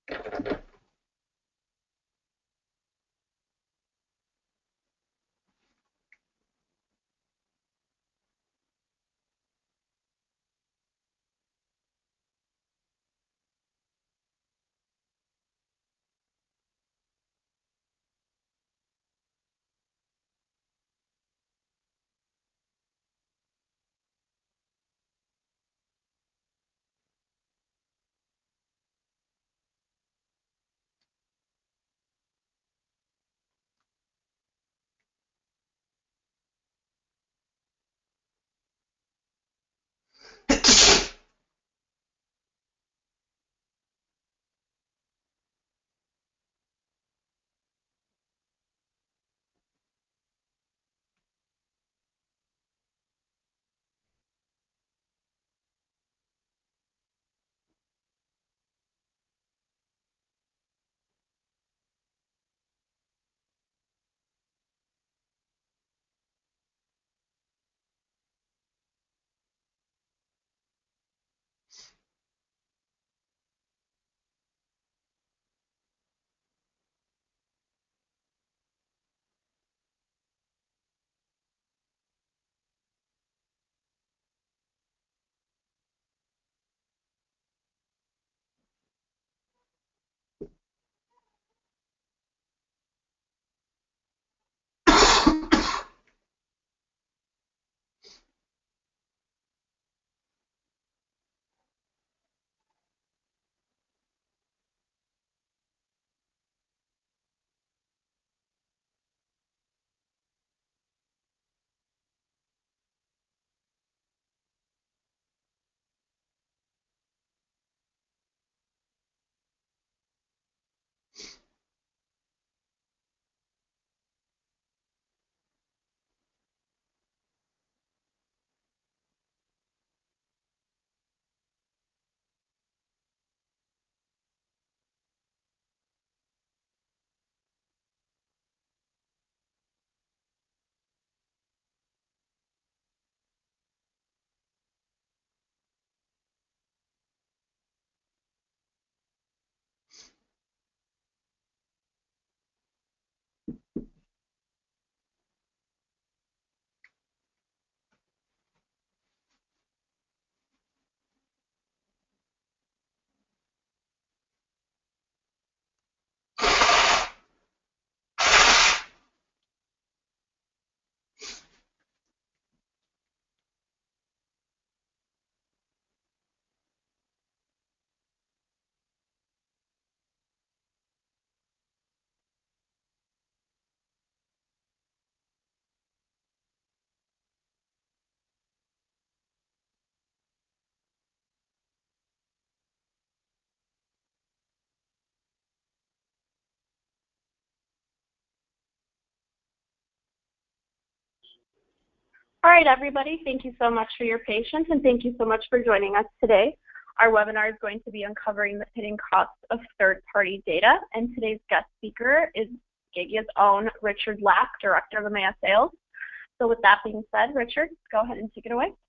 All right, everybody, thank you so much for your patience, and thank you so much for joining us today. Our webinar is going to be uncovering the hidden costs of third-party data, and today's guest speaker is Gigya's own Richard Lack, Director of EMEA Sales. So with that being said, Richard, go ahead and take it away.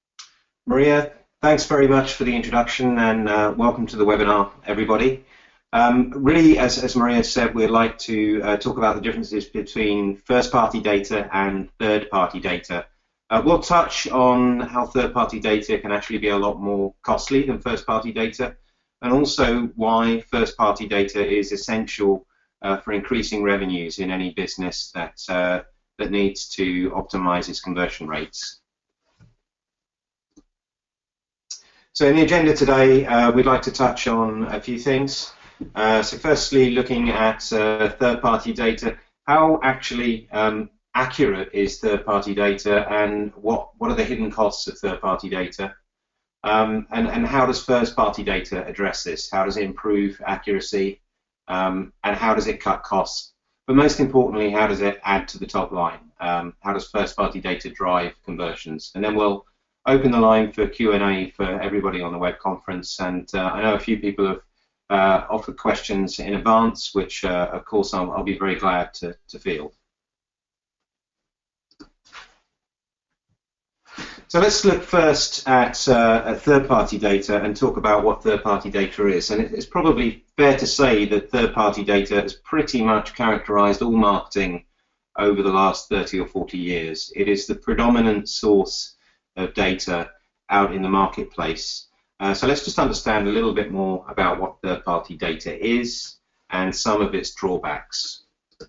Maria, thanks very much for the introduction, and welcome to the webinar, everybody. Really, as Maria said, we'd like to talk about the differences between first-party data and third-party data. We'll touch on how third-party data can actually be a lot more costly than first-party data, and also why first-party data is essential for increasing revenues in any business that needs to optimize its conversion rates. So in the agenda today, we'd like to touch on a few things. So firstly, looking at third-party data, how actually accurate is third-party data, and what are the hidden costs of third-party data, and how does first-party data address this? How does it improve accuracy, and how does it cut costs? But most importantly, how does it add to the top line? How does first-party data drive conversions? And then we'll open the line for Q&A for everybody on the web conference, and I know a few people have offered questions in advance, which of course I'll be very glad to field. So let's look first at third-party data and talk about what third-party data is. And it's probably fair to say that third-party data has pretty much characterized all marketing over the last 30 or 40 years. It is the predominant source of data out in the marketplace. So let's just understand a little bit more about what third-party data is and some of its drawbacks.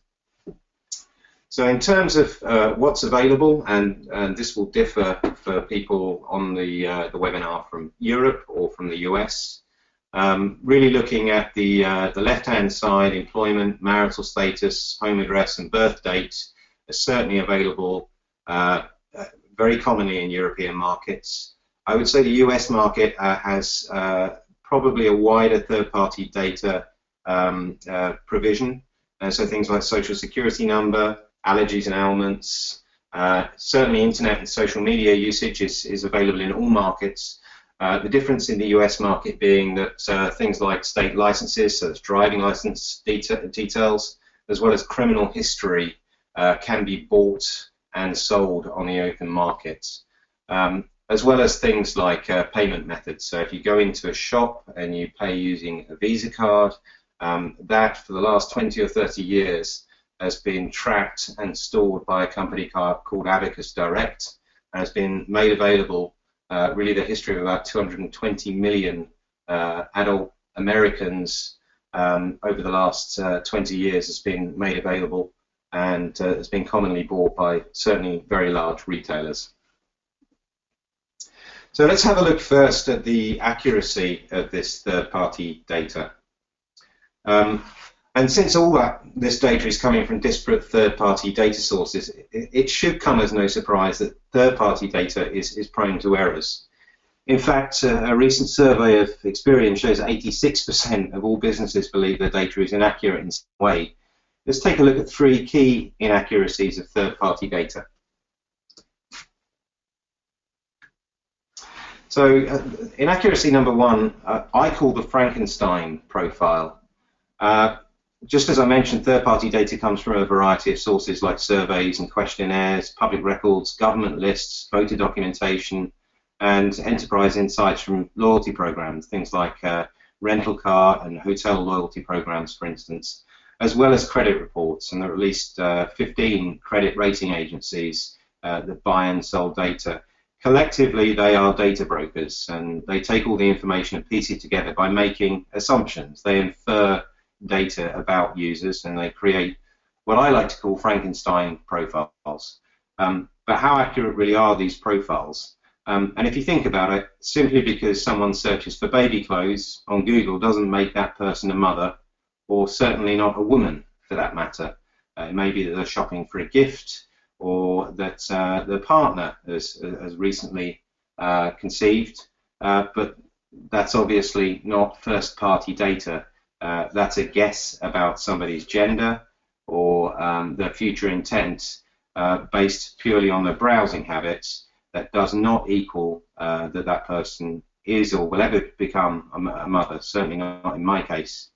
So in terms of what's available, and this will differ for people on the webinar from Europe or from the US, really looking at the left-hand side, employment, marital status, home address, and birth date is certainly available very commonly in European markets. I would say the US market has probably a wider third-party data provision, so things like social security number, allergies and ailments, certainly internet and social media usage is available in all markets. The difference in the US market being that things like state licenses, so that's driving license details, as well as criminal history, can be bought and sold on the open market, as well as things like payment methods. So if you go into a shop and you pay using a Visa card, that for the last 20 or 30 years has been tracked and stored by a company called Abacus Direct, and has been made available. Really the history of about 220 million adult Americans over the last 20 years has been made available, and has been commonly bought by certainly very large retailers. So let's have a look first at the accuracy of this third-party data. And since all this data is coming from disparate third-party data sources, it should come as no surprise that third-party data is prone to errors. In fact, a recent survey of experience shows 86% of all businesses believe their data is inaccurate in some way. Let's take a look at 3 key inaccuracies of third-party data. So, inaccuracy number 1, I call the Frankenstein profile. Just as I mentioned, third-party data comes from a variety of sources like surveys and questionnaires, public records, government lists, voter documentation, and enterprise insights from loyalty programs, things like rental car and hotel loyalty programs, for instance, as well as credit reports. And there are at least 15 credit rating agencies that buy and sell data. Collectively, they are data brokers, and they take all the information and piece it together by making assumptions. They infer data about users, and they create what I like to call Frankenstein profiles. But how accurate really are these profiles? And if you think about it, simply because someone searches for baby clothes on Google doesn't make that person a mother, or certainly not a woman for that matter. It may be that they're shopping for a gift, or that the partner has recently conceived, but that's obviously not first-party data. That's a guess about somebody's gender or their future intent based purely on their browsing habits. That does not equal that person is or will ever become a mother, certainly not in my case.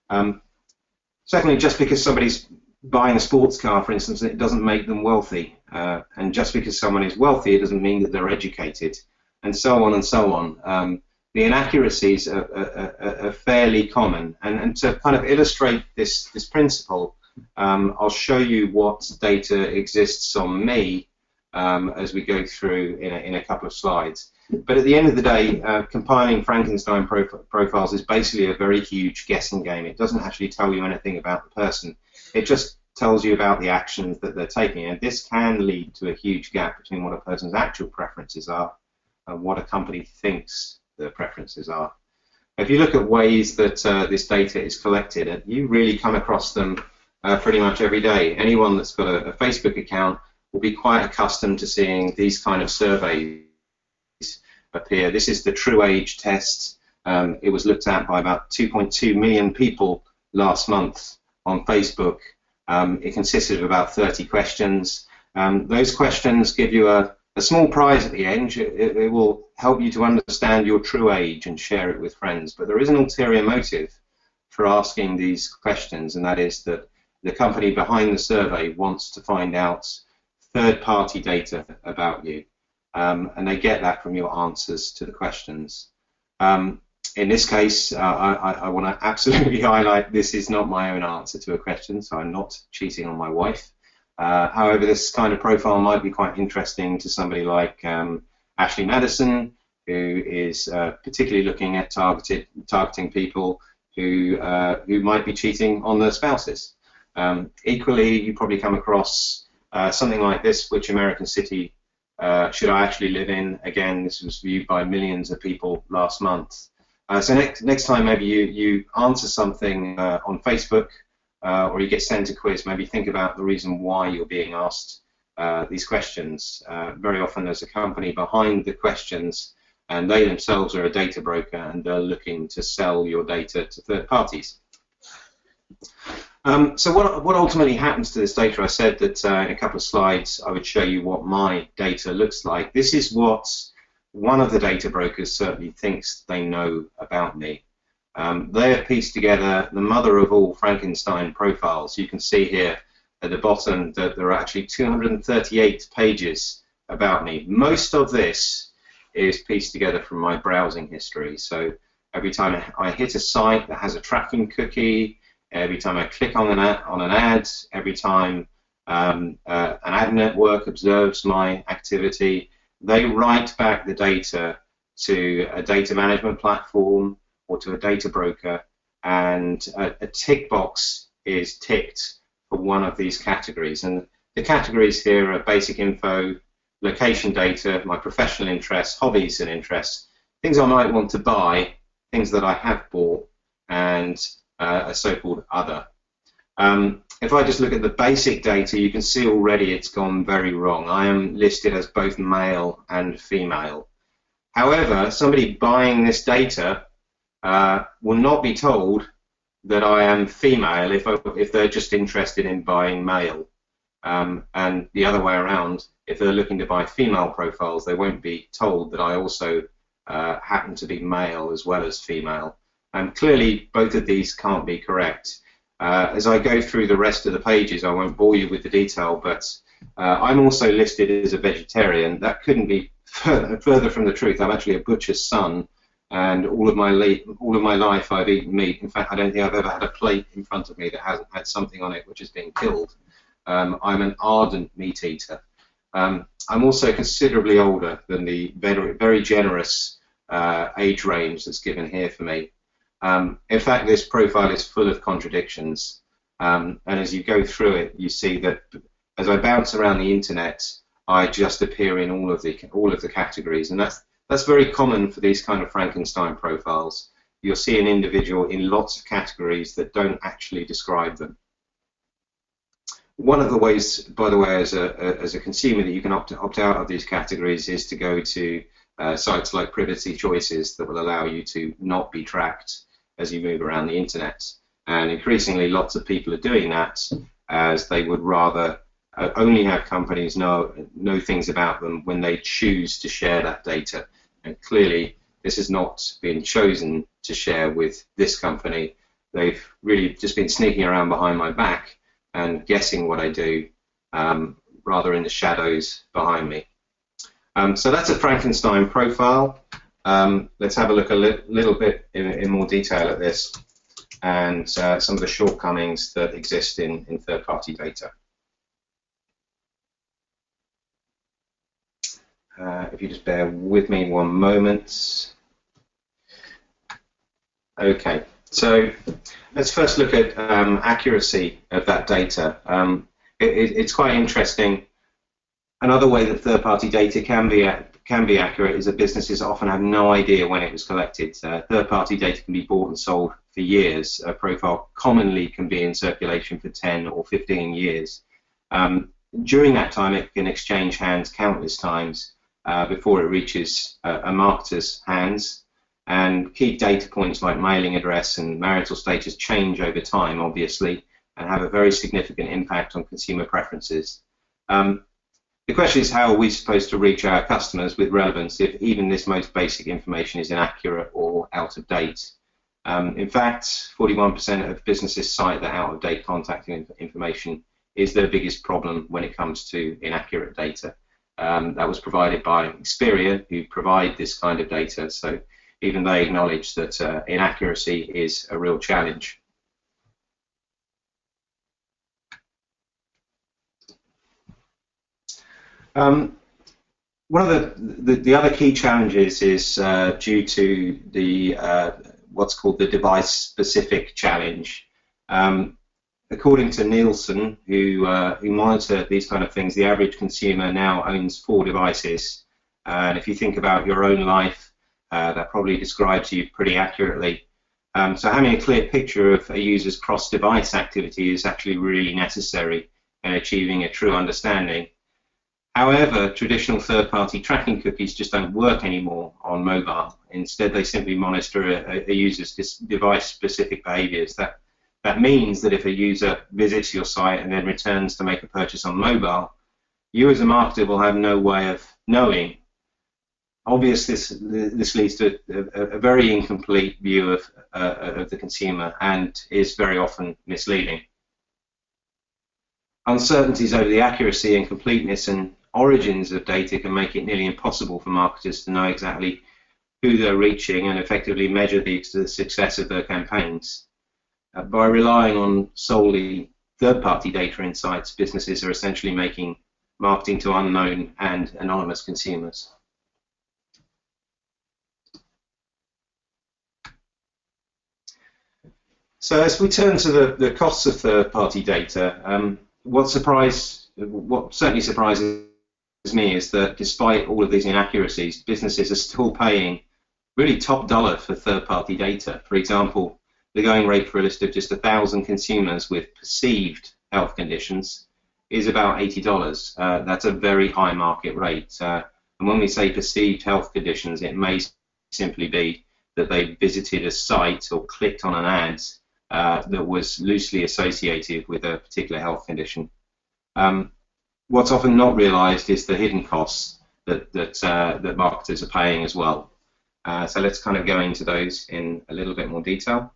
Secondly, just because somebody's buying a sports car, for instance, it doesn't make them wealthy. And just because someone is wealthy, it doesn't mean that they're educated, and so on and so on. The inaccuracies are fairly common, and to kind of illustrate this principle, I'll show you what data exists on me as we go through in a couple of slides. But at the end of the day, compiling Frankenstein profiles is basically a very huge guessing game. It doesn't actually tell you anything about the person. It just tells you about the actions that they're taking, and this can lead to a huge gap between what a person's actual preferences are and what a company thinks their preferences are. If you look at ways that this data is collected, you really come across them pretty much every day. Anyone that's got a Facebook account will be quite accustomed to seeing these kind of surveys appear. This is the True Age test. It was looked at by about 2.2 million people last month on Facebook. It consisted of about 30 questions. Those questions give you a small prize at the end. It will help you to understand your true age and share it with friends. But there is an ulterior motive for asking these questions, and that is that the company behind the survey wants to find out third-party data about you. And they get that from your answers to the questions. In this case, I want to absolutely highlight this is not my own answer to a question, so I'm not cheating on my wife. However, this kind of profile might be quite interesting to somebody like Ashley Madison, who is particularly looking at targeting people who might be cheating on their spouses. Equally, you probably come across something like this: which American city should I actually live in? Again, this was viewed by millions of people last month. So next time maybe you answer something on Facebook or you get sent a quiz, maybe think about the reason why you're being asked these questions. Very often there's a company behind the questions, and they themselves are a data broker, and they're looking to sell your data to third parties. So what ultimately happens to this data? I said that in a couple of slides I would show you what my data looks like. This is what one of the data brokers certainly thinks they know about me. They have pieced together the mother of all Frankenstein profiles. You can see here at the bottom that there are actually 238 pages about me. Most of this is pieced together from my browsing history. So every time I hit a site that has a tracking cookie, every time I click on an ad, every time an ad network observes my activity, they write back the data to a data management platform or to a data broker, and a tick box is ticked for one of these categories. And the categories here are basic info, location data, my professional interests, hobbies and interests, things I might want to buy, things that I have bought, and a so-called other. If I just look at the basic data, you can see already it's gone very wrong. I am listed as both male and female. However, somebody buying this data will not be told that I am female if they're just interested in buying male. And the other way around, if they're looking to buy female profiles, they won't be told that I also happen to be male as well as female. Clearly, both of these can't be correct. As I go through the rest of the pages, I won't bore you with the detail, but I'm also listed as a vegetarian. That couldn't be further from the truth. I'm actually a butcher's son, and all of my life I've eaten meat. In fact, I don't think I've ever had a plate in front of me that hasn't had something on it which has been killed. I'm an ardent meat eater. I'm also considerably older than the very, very generous age range that's given here for me. In fact, this profile is full of contradictions, and as you go through it, you see that as I bounce around the internet, I just appear in all of the categories, and that's very common for these kind of Frankenstein profiles. You'll see an individual in lots of categories that don't actually describe them. One of the ways, by the way, as a consumer that you can opt out of these categories is to go to sites like Privacy Choices that will allow you to not be tracked as you move around the internet. And increasingly, lots of people are doing that, as they would rather only have companies know things about them when they choose to share that data. And clearly, this has not been chosen to share with this company. They've really just been sneaking around behind my back and guessing what I do, rather in the shadows behind me. So that's a Frankenstein profile. Let's have a look a little bit in more detail at this and some of the shortcomings that exist in third-party data. If you just bear with me one moment. Okay, so let's first look at accuracy of that data. It's quite interesting. Another way that third-party data can be accurate is that businesses often have no idea when it was collected. Third-party data can be bought and sold for years. A profile commonly can be in circulation for 10 or 15 years. During that time, it can exchange hands countless times before it reaches a marketer's hands. And key data points like mailing address and marital status change over time, obviously, and have a very significant impact on consumer preferences. The question is, how are we supposed to reach our customers with relevance if even this most basic information is inaccurate or out of date? In fact, 41% of businesses cite that out-of-date contact information is their biggest problem when it comes to inaccurate data. That was provided by Experian, who provide this kind of data. So even they acknowledge that inaccuracy is a real challenge. One of the other key challenges is due to the what's called the device-specific challenge. According to Nielsen, who monitor these kind of things, the average consumer now owns 4 devices. And if you think about your own life, that probably describes you pretty accurately. So having a clear picture of a user's cross-device activity is actually really necessary in achieving a true understanding. However, traditional third-party tracking cookies just don't work anymore on mobile. Instead, they simply monitor a user's device-specific behaviors. That means that if a user visits your site and then returns to make a purchase on mobile, you as a marketer will have no way of knowing. Obviously, this leads to a very incomplete view of the consumer and is very often misleading. Uncertainties over the accuracy and completeness and origins of data can make it nearly impossible for marketers to know exactly who they're reaching and effectively measure the success of their campaigns. By relying on solely third-party data insights, businesses are essentially making marketing to unknown and anonymous consumers. So as we turn to the costs of third-party data, what certainly surprises me is that despite all of these inaccuracies, businesses are still paying really top dollar for third-party data. For example, the going rate for a list of just 1,000 consumers with perceived health conditions is about $80. That's a very high market rate. And when we say perceived health conditions, it may simply be that they visited a site or clicked on an ad that was loosely associated with a particular health condition. What's often not realized is the hidden costs that marketers are paying as well. So let's kind of go into those in a little bit more detail.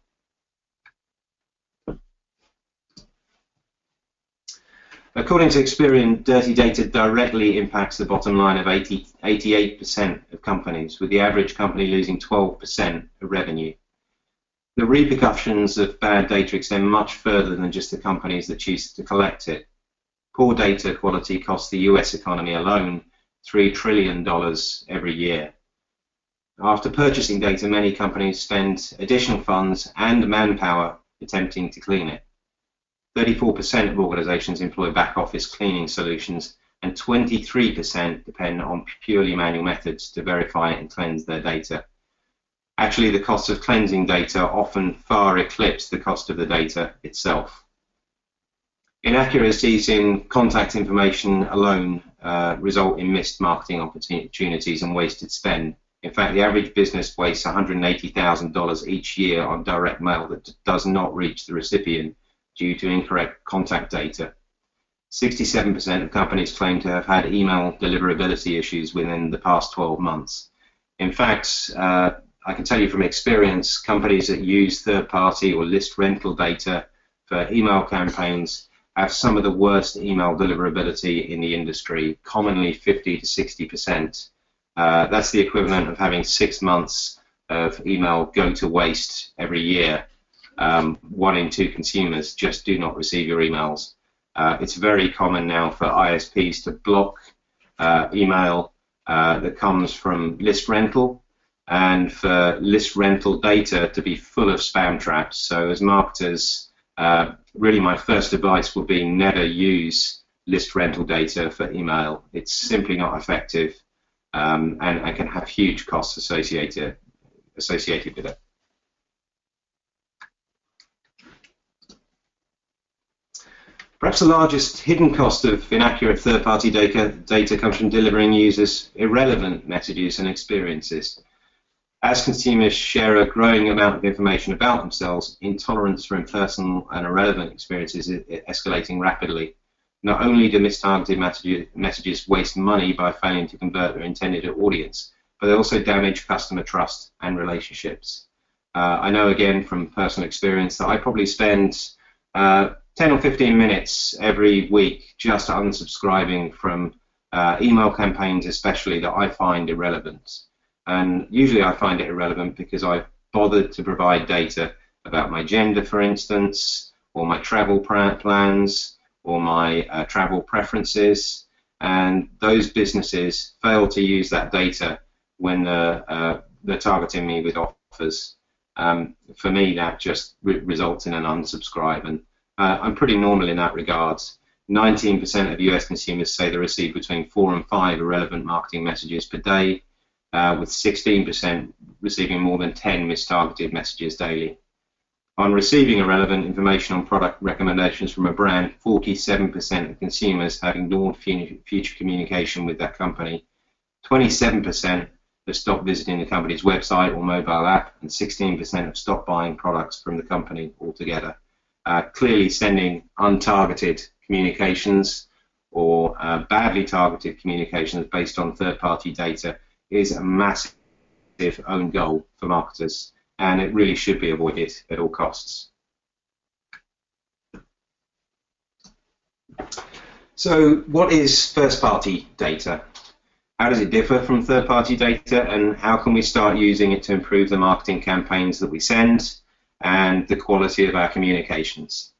According to Experian, dirty data directly impacts the bottom line of 88% of companies, with the average company losing 12% of revenue. The repercussions of bad data extend much further than just the companies that choose to collect it. Poor data quality costs the US economy alone $3 trillion every year. After purchasing data, many companies spend additional funds and manpower attempting to clean it. 34% of organizations employ back-office cleaning solutions, and 23% depend on purely manual methods to verify and cleanse their data. Actually, the cost of cleansing data often far eclipse the cost of the data itself. Inaccuracies in contact information alone result in missed marketing opportunities and wasted spend. In fact, the average business wastes $180,000 each year on direct mail that does not reach the recipient due to incorrect contact data. 67% of companies claim to have had email deliverability issues within the past 12 months. In fact, I can tell you from experience, companies that use third-party or list rental data for email campaigns have some of the worst email deliverability in the industry, commonly 50 to 60%. That's the equivalent of having 6 months of email go to waste every year. 1 in 2 consumers just do not receive your emails. It's very common now for ISPs to block email that comes from list rental, and for list rental data to be full of spam traps. So as marketers, really my first advice would be never use list rental data for email. It's simply not effective and can have huge costs associated with it. Perhaps the largest hidden cost of inaccurate third-party data comes from delivering users irrelevant messages and experiences. As consumers share a growing amount of information about themselves, intolerance for impersonal and irrelevant experiences is escalating rapidly. Not only do mistargeted messages waste money by failing to convert their intended audience, but they also damage customer trust and relationships. I know again from personal experience that I probably spend 10 or 15 minutes every week just unsubscribing from email campaigns, especially that I find irrelevant. And usually I find it irrelevant because I've bothered to provide data about my gender, for instance, or my travel plans, or my travel preferences, and those businesses fail to use that data when they're targeting me with offers. For me, that just results in an unsubscribe, and I'm pretty normal in that regard. 19% of US consumers say they receive between 4 and 5 irrelevant marketing messages per day, with 16% receiving more than 10 mistargeted messages daily. On receiving irrelevant information on product recommendations from a brand, 47% of consumers have ignored future communication with that company. 27% have stopped visiting the company's website or mobile app, and 16% have stopped buying products from the company altogether. Clearly, sending untargeted communications or badly targeted communications based on third-party data is a massive own goal for marketers, and it really should be avoided at all costs. So what is first-party data? How does it differ from third-party data, and how can we start using it to improve the marketing campaigns that we send and the quality of our communications?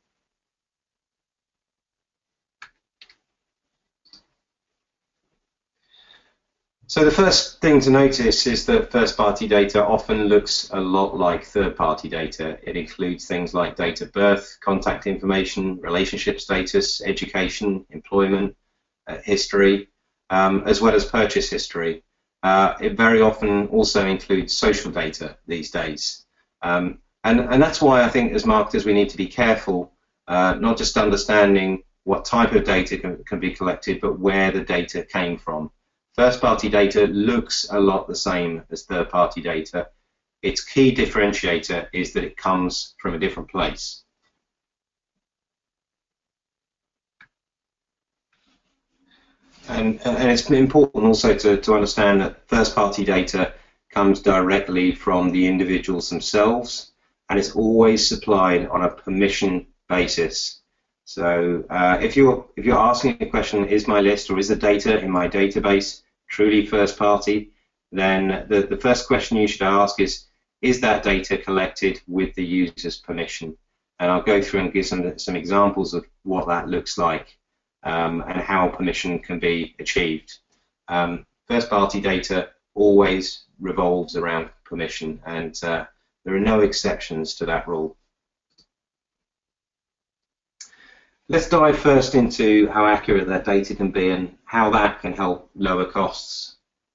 So the first thing to notice is that first-party data often looks a lot like third-party data. It includes things like date of birth, contact information, relationship status, education, employment, history, as well as purchase history. It very often also includes social data these days. And that's why I think as marketers we need to be careful, not just understanding what type of data can be collected, but where the data came from. First-party data looks a lot the same as third-party data. Its key differentiator is that it comes from a different place. And it's important also to understand that first-party data comes directly from the individuals themselves, and it's always supplied on a permission basis. So if you're asking a question, is my list or is the data in my database truly first party, then the first question you should ask is that data collected with the user's permission? And I'll go through and give some examples of what that looks like and how permission can be achieved. First party data always revolves around permission, and there are no exceptions to that rule. Let's dive first into how accurate that data can be and how that can help lower costs.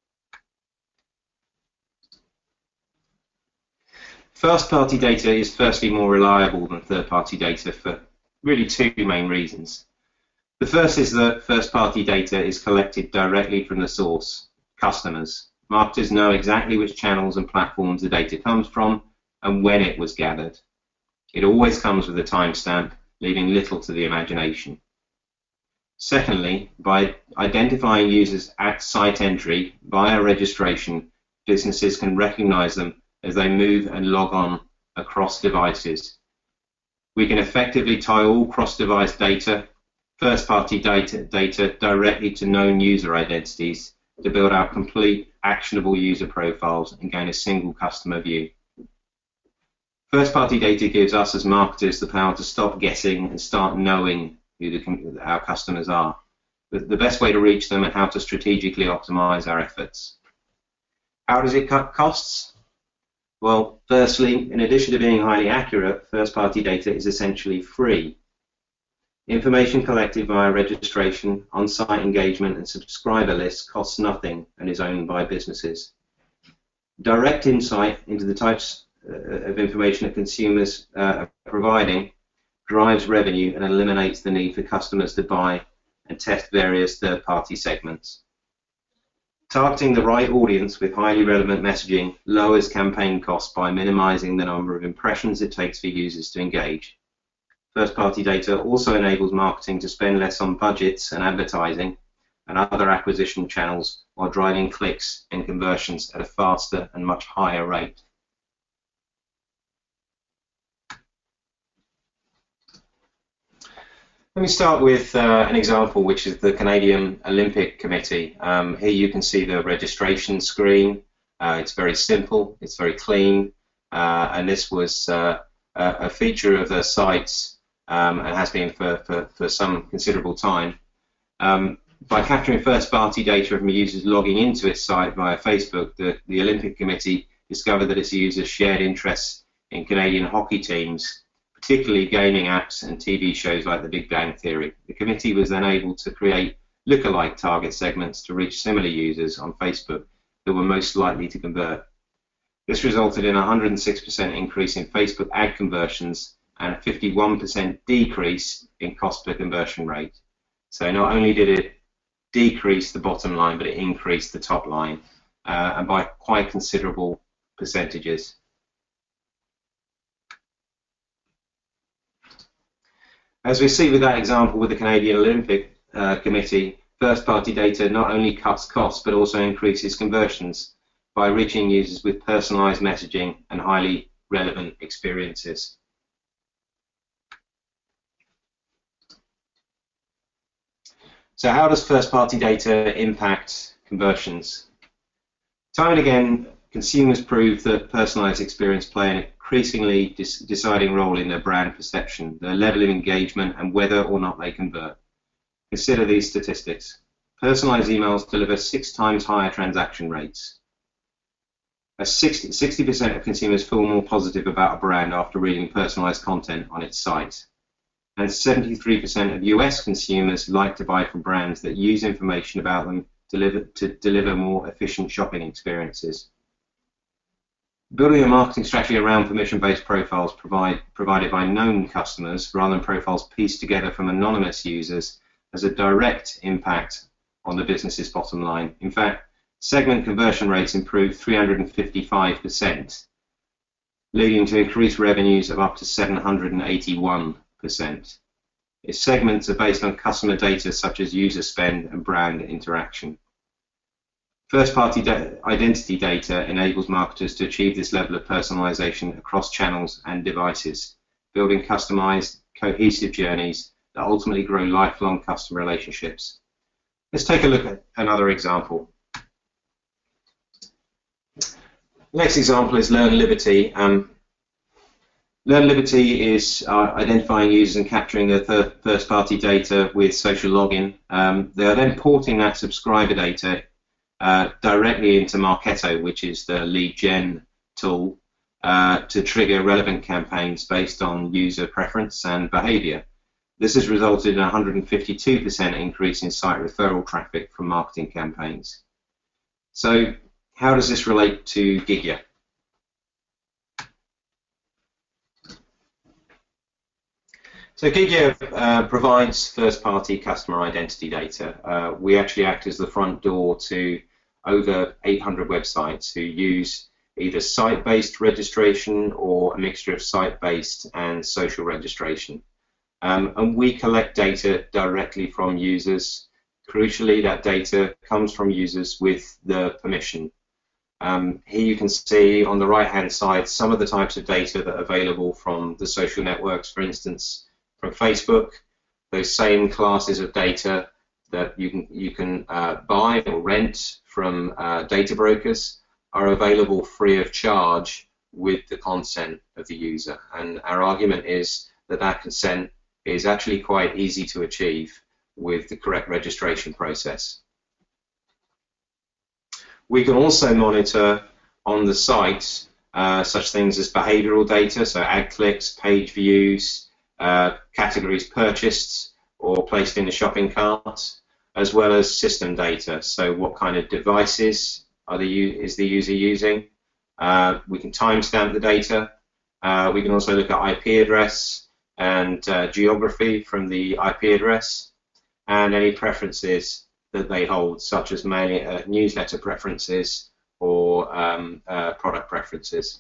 First-party data is firstly more reliable than third-party data for really two main reasons. The first is that first-party data is collected directly from the source, customers. Marketers know exactly which channels and platforms the data comes from and when it was gathered. It always comes with a timestamp, leaving little to the imagination. Secondly, by identifying users at site entry via registration, businesses can recognize them as they move and log on across devices. We can effectively tie all cross-device data, first-party data directly to known user identities to build out complete, actionable user profiles and gain a single customer view. First-party data gives us as marketers the power to stop guessing and start knowing who our customers are, the best way to reach them and how to strategically optimize our efforts. How does it cut costs? Well, firstly, in addition to being highly accurate, first-party data is essentially free. Information collected via registration, on-site engagement and subscriber lists costs nothing and is owned by businesses. Direct insight into the types of information that consumers are providing drives revenue and eliminates the need for customers to buy and test various third-party segments. Targeting the right audience with highly relevant messaging lowers campaign costs by minimizing the number of impressions it takes for users to engage. First-party data also enables marketing to spend less on budgets and advertising and other acquisition channels while driving clicks and conversions at a faster and much higher rate. Let me start with an example, which is the Canadian Olympic Committee. Here you can see the registration screen. It's very simple, it's very clean, and this was a feature of the sites and has been for some considerable time. By capturing first-party data from users logging into its site via Facebook, the Olympic Committee discovered that its users shared interests in Canadian hockey teams, particularly gaming apps and TV shows like The Big Bang Theory. The committee was then able to create lookalike target segments to reach similar users on Facebook that were most likely to convert. This resulted in a 106% increase in Facebook ad conversions and a 51% decrease in cost per conversion rate. So not only did it decrease the bottom line, but it increased the top line, and by quite considerable percentages. As we see with that example with the Canadian Olympic Committee, first-party data not only cuts costs, but also increases conversions by reaching users with personalized messaging and highly relevant experiences. So how does first-party data impact conversions? Time and again, consumers prove that personalized experience play an increasingly deciding role in their brand perception, their level of engagement, and whether or not they convert. Consider these statistics. Personalized emails deliver 6 times higher transaction rates. 60% of consumers feel more positive about a brand after reading personalized content on its site. And 73% of US consumers like to buy from brands that use information about them to deliver more efficient shopping experiences. Building a marketing strategy around permission-based profiles provided by known customers rather than profiles pieced together from anonymous users has a direct impact on the business's bottom line. In fact, segment conversion rates improved 355%, leading to increased revenues of up to 781%. Its segments are based on customer data such as user spend and brand interaction. First-party identity data enables marketers to achieve this level of personalization across channels and devices, building customized, cohesive journeys that ultimately grow lifelong customer relationships. Let's take a look at another example. The next example is Learn Liberty. Learn Liberty is identifying users and capturing their first-party data with social login. They are then porting that subscriber data directly into Marketo, which is the lead gen tool, to trigger relevant campaigns based on user preference and behavior. This has resulted in a 152% increase in site referral traffic from marketing campaigns. So how does this relate to Gigya? So Gigya provides first-party customer identity data. We actually act as the front door to over 800 websites who use either site-based registration or a mixture of site-based and social registration. And we collect data directly from users. Crucially, that data comes from users with the permission. Here you can see on the right-hand side some of the types of data that are available from the social networks, for instance, from Facebook. Those same classes of data that you can buy or rent from data brokers are available free of charge with the consent of the user. And our argument is that that consent is actually quite easy to achieve with the correct registration process. We can also monitor on the site such things as behavioral data, so ad clicks, page views, categories purchased or placed in the shopping cart, as well as system data, so what kind of devices is the user using. We can timestamp the data. We can also look at IP address and geography from the IP address, and any preferences that they hold, such as newsletter preferences or product preferences.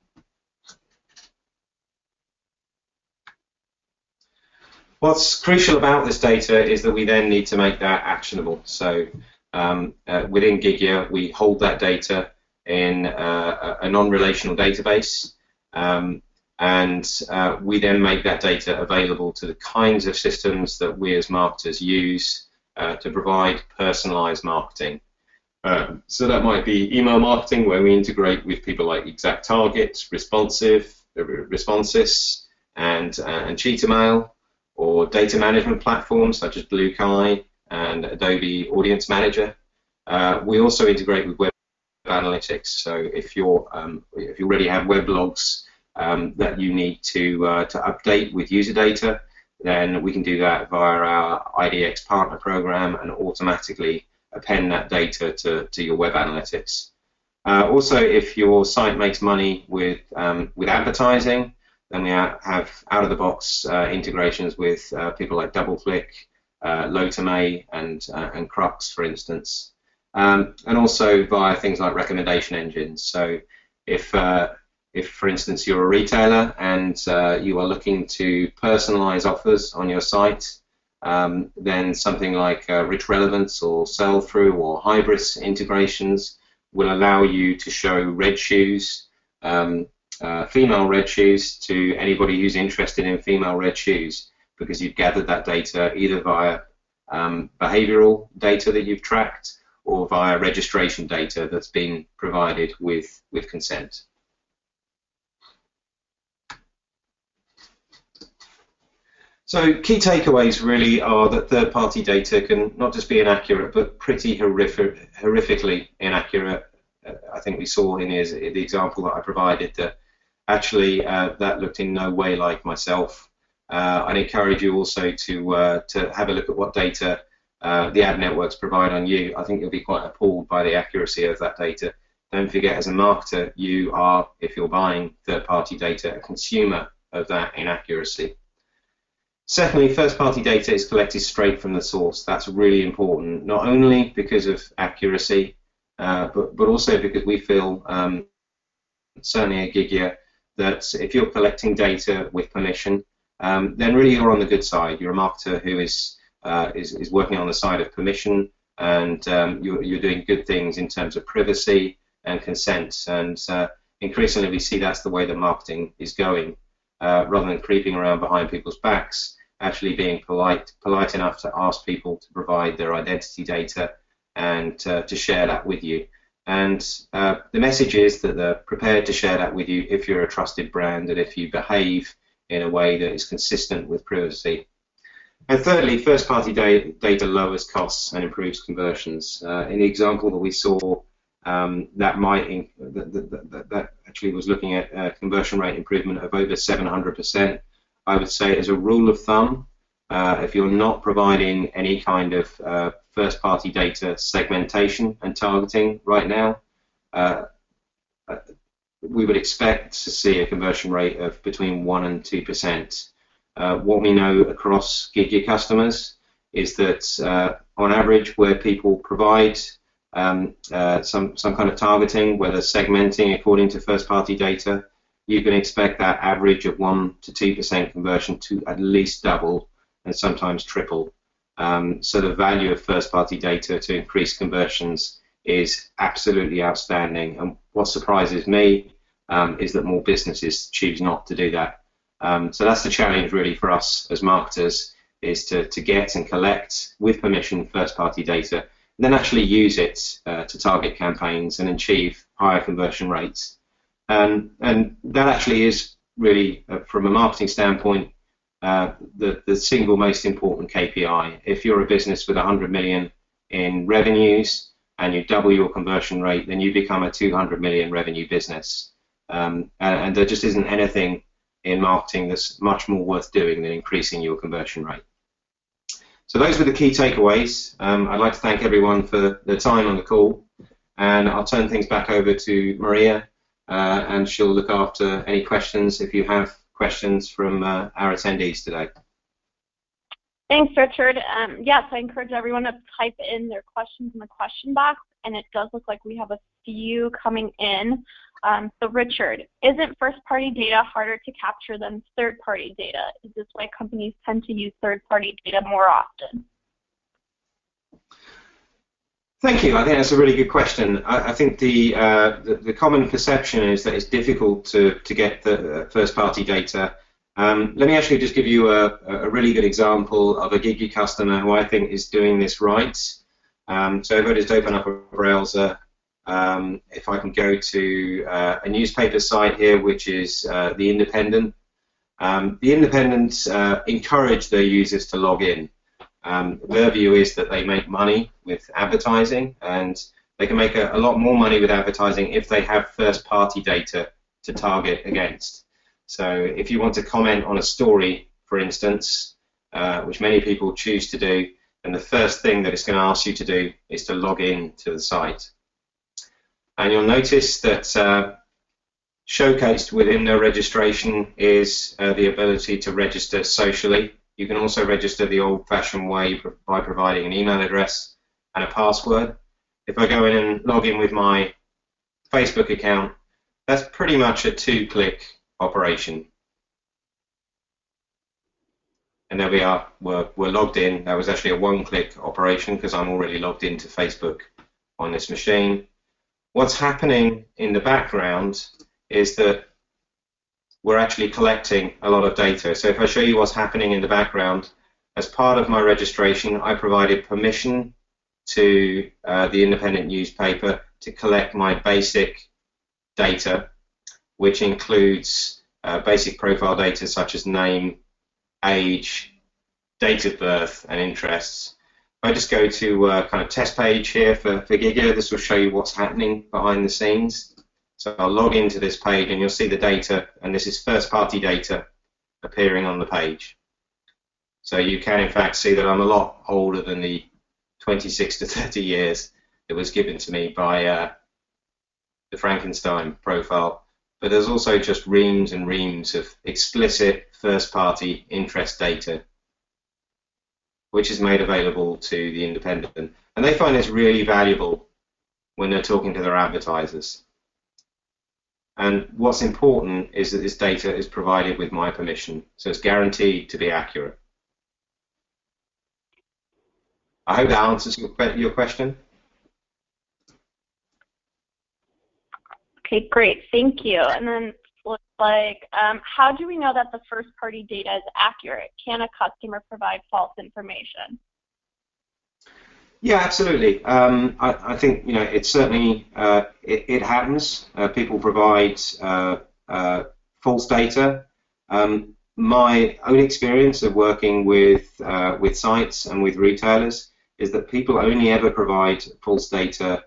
What's crucial about this data is that we then need to make that actionable. So within Gigya, we hold that data in a non-relational database, and we then make that data available to the kinds of systems that we as marketers use to provide personalized marketing. So that might be email marketing, where we integrate with people like ExactTarget, Responsys, and Cheetah Mail, or data management platforms such as BlueKai and Adobe Audience Manager. We also integrate with web analytics. So if you already have web logs that you need to update with user data, then we can do that via our IDX partner program and automatically append that data to your web analytics. Also, if your site makes money with advertising, then we have out-of-the-box integrations with people like DoubleClick, Lotamay, and Crux, for instance, and also via things like recommendation engines. So if for instance, you're a retailer and you are looking to personalize offers on your site, then something like rich relevance or sell-through or Hybris integrations will allow you to show red shoes, female red shoes, to anybody who's interested in female red shoes, because you've gathered that data either via behavioral data that you've tracked or via registration data that's been provided with consent. So key takeaways really are that third-party data can not just be inaccurate, but pretty horrifically inaccurate. I think we saw in the example that I provided that actually that looked in no way like myself. I'd encourage you also to have a look at what data the ad networks provide on you. I think you'll be quite appalled by the accuracy of that data. Don't forget, as a marketer, you are, if you're buying third-party data, a consumer of that inaccuracy. Secondly, first-party data is collected straight from the source. That's really important, not only because of accuracy, but also because we feel, certainly at Gigya, that if you're collecting data with permission, then really you're on the good side. You're a marketer who is working on the side of permission, and you're doing good things in terms of privacy and consent. And increasingly we see that's the way that marketing is going. Rather than creeping around behind people's backs, actually being polite enough to ask people to provide their identity data and to share that with you. And the message is that they're prepared to share that with you if you're a trusted brand and if you behave in a way that is consistent with privacy. And thirdly, first-party data lowers costs and improves conversions. In the example that we saw, that actually was looking at a conversion rate improvement of over 700%. I would say, as a rule of thumb, if you're not providing any kind of first-party data segmentation and targeting right now, we would expect to see a conversion rate of between 1% and 2%. What we know across Gigya customers is that on average, where people provide some kind of targeting, whether segmenting according to first-party data, you can expect that average of 1% to 2% conversion to at least double and sometimes triple. So the value of first-party data to increase conversions is absolutely outstanding. And what surprises me is that more businesses choose not to do that. So that's the challenge really for us as marketers, is to get and collect with permission first-party data, and then actually use it to target campaigns and achieve higher conversion rates. And that actually is really, from a marketing standpoint, the single most important KPI. If you're a business with 100 million in revenues and you double your conversion rate, then you become a 200 million revenue business. And there just isn't anything in marketing that's much more worth doing than increasing your conversion rate. So those were the key takeaways. I'd like to thank everyone for their time on the call, and I'll turn things back over to Maria, and she'll look after any questions if you have questions from our attendees today. Thanks, Richard. Yes, I encourage everyone to type in their questions in the question box, and it does look like we have a few coming in. So Richard, isn't first-party data harder to capture than third-party data? Is this why companies tend to use third-party data more often? Thank you. I think that's a really good question. I think the common perception is that it's difficult to get the first-party data. Let me actually just give you a really good example of a Gigya customer who I think is doing this right. So if I just open up a browser, if I can go to a newspaper site here, which is The Independent. The Independent encourage their users to log in. Their view is that they make money with advertising, and they can make a lot more money with advertising if they have first-party data to target against. So if you want to comment on a story, for instance, which many people choose to do, then the first thing that it's going to ask you to do is to log in to the site. And you'll notice that showcased within the registration is the ability to register socially. You can also register the old-fashioned way by providing an email address and a password. If I go in and log in with my Facebook account, that's pretty much a two-click operation. And there we are, we're logged in. That was actually a one-click operation because I'm already logged into Facebook on this machine. What's happening in the background is that we're actually collecting a lot of data. So if I show you what's happening in the background, as part of my registration, I provided permission to the independent newspaper to collect my basic data, which includes basic profile data such as name, age, date of birth, and interests. If I just go to kind of test page here for Gigya, this will show you what's happening behind the scenes. So I'll log into this page and you'll see the data, and this is first-party data appearing on the page. So you can in fact see that I'm a lot older than the 26 to 30 years that was given to me by the Frankenstein profile. But there's also just reams and reams of explicit first-party interest data, which is made available to the independent. And they find this really valuable when they're talking to their advertisers. And what's important is that this data is provided with my permission, so it's guaranteed to be accurate. I hope that answers your question. Okay, great, thank you. And then looks like, how do we know that the first-party data is accurate? Can a customer provide false information? Yeah, absolutely. I think it certainly it happens. People provide false data. My own experience of working with sites and with retailers is that people only ever provide false data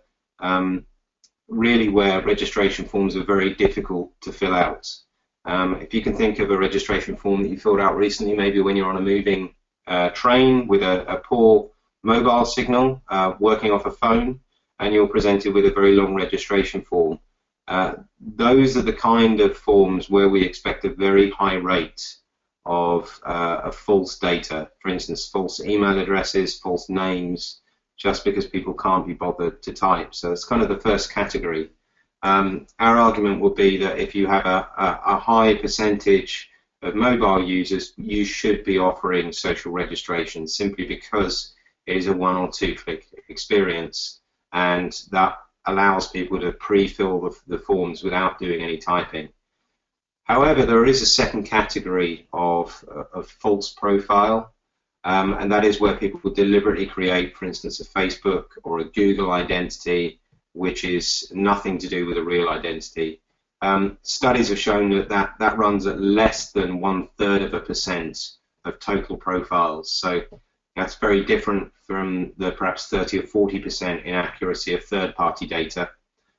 really where registration forms are very difficult to fill out. If you can think of a registration form that you filled out recently, maybe when you're on a moving train with a poor mobile signal working off a phone, and you're presented with a very long registration form. Those are the kind of forms where we expect a very high rate of false data. For instance, false email addresses, false names, just because people can't be bothered to type. So it's kind of the first category. Our argument would be that if you have a high percentage of mobile users, you should be offering social registration simply because it is a one or two click experience, and that allows people to pre-fill the forms without doing any typing. However, there is a second category of false profile, and that is where people deliberately create, for instance, a Facebook or a Google identity, which is nothing to do with a real identity. Studies have shown that runs at less than 1/3% of total profiles. So that's very different from the perhaps 30 or 40% inaccuracy of third-party data.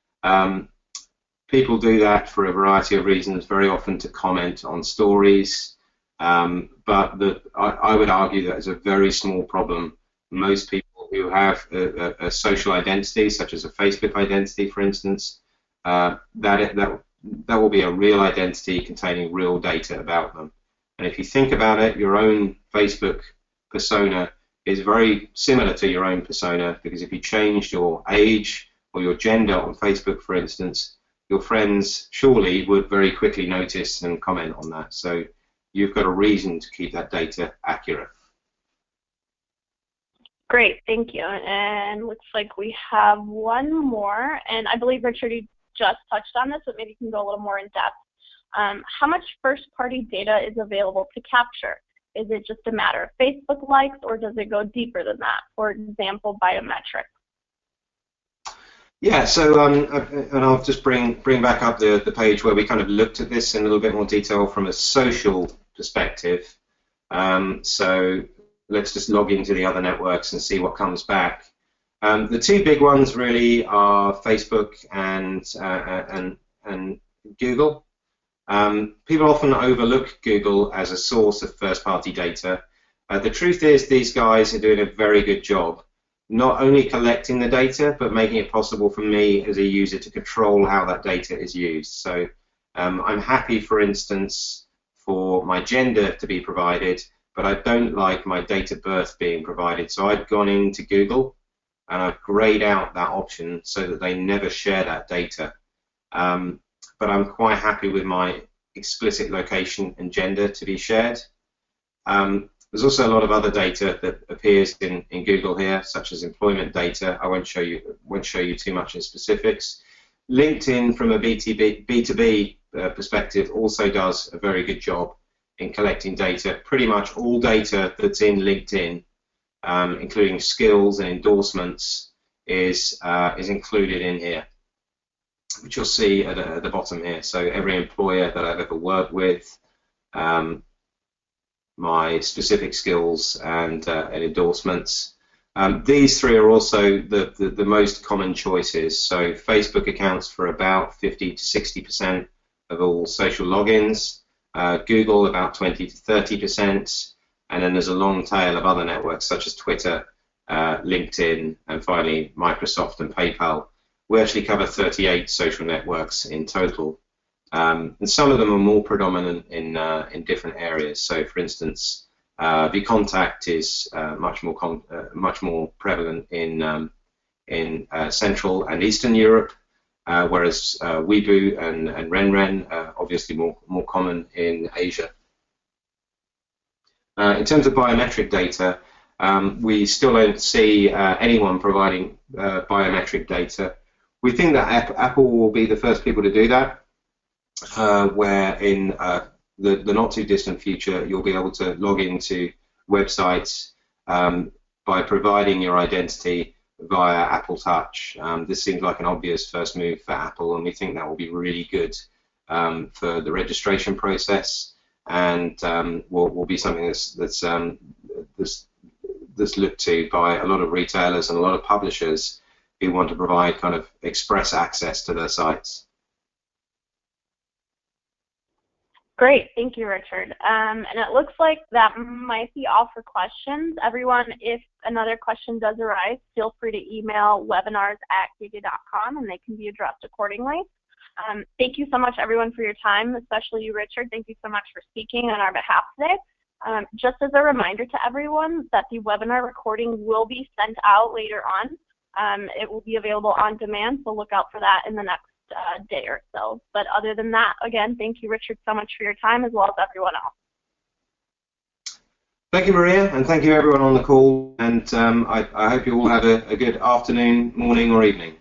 People do that for a variety of reasons, very often to comment on stories, but I would argue that is a very small problem. Most people who have a social identity, such as a Facebook identity, for instance, that will be a real identity containing real data about them. And if you think about it, your own Facebook persona is very similar to your own persona, because if you changed your age or your gender on Facebook, for instance, your friends surely would very quickly notice and comment on that. So you've got a reason to keep that data accurate. Great, thank you. And looks like we have one more, and I believe, Richard, you just touched on this, but maybe you can go a little more in depth. How much first-party data is available to capture? Is it just a matter of Facebook likes, or does it go deeper than that? For example, biometrics. Yeah, so and I'll just bring back up the page where we kind of looked at this in a little bit more detail from a social perspective. So let's just log into the other networks and see what comes back. The two big ones really are Facebook and Google. People often overlook Google as a source of first-party data. The truth is these guys are doing a very good job, not only collecting the data, but making it possible for me as a user to control how that data is used. So I'm happy, for instance, for my gender to be provided, but I don't like my date of birth being provided. So I've gone into Google and I've grayed out that option so that they never share that data. But I'm quite happy with my explicit location and gender to be shared. There's also a lot of other data that appears in Google here, such as employment data. I won't show you too much in specifics. LinkedIn, from a B2B perspective, also does a very good job in collecting data. Pretty much all data that's in LinkedIn, including skills and endorsements, is included in here, which you'll see at the bottom here. So every employer that I've ever worked with, my specific skills and endorsements. These three are also the most common choices. So Facebook accounts for about 50 to 60% of all social logins, Google about 20 to 30%, and then there's a long tail of other networks such as Twitter, LinkedIn, and finally Microsoft and PayPal. We actually cover 38 social networks in total. And some of them are more predominant in different areas. So, for instance, vContact is much more prevalent in Central and Eastern Europe, whereas Weibo and RenRen are obviously more common in Asia. In terms of biometric data, we still don't see anyone providing biometric data. We think that Apple will be the first people to do that. Where in the not too distant future you'll be able to log into websites by providing your identity via Apple Touch. This seems like an obvious first move for Apple, and we think that will be really good for the registration process, and will be something that's looked to by a lot of retailers and a lot of publishers who want to provide kind of express access to their sites. Great, thank you, Richard. And it looks like that might be all for questions. Everyone, if another question does arise, feel free to email webinars@gigya.com and they can be addressed accordingly. Thank you so much, everyone, for your time, especially you, Richard. Thank you so much for speaking on our behalf today. Just as a reminder to everyone that the webinar recording will be sent out later on. It will be available on demand, so look out for that in the next day or so. But other than that, again, thank you, Richard, so much for your time, as well as everyone else. Thank you, Maria, and thank you everyone on the call, and I hope you all have a good afternoon, morning, or evening.